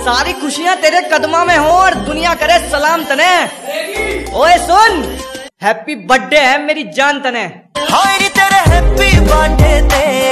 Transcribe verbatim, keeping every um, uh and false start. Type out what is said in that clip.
सारी खुशियां तेरे कदमा में हो और दुनिया करे सलाम तने। ओए सुन, हैप्पी बर्थडे है मेरी जान तने। हाय तेरे हैप्पी बर्थडे ते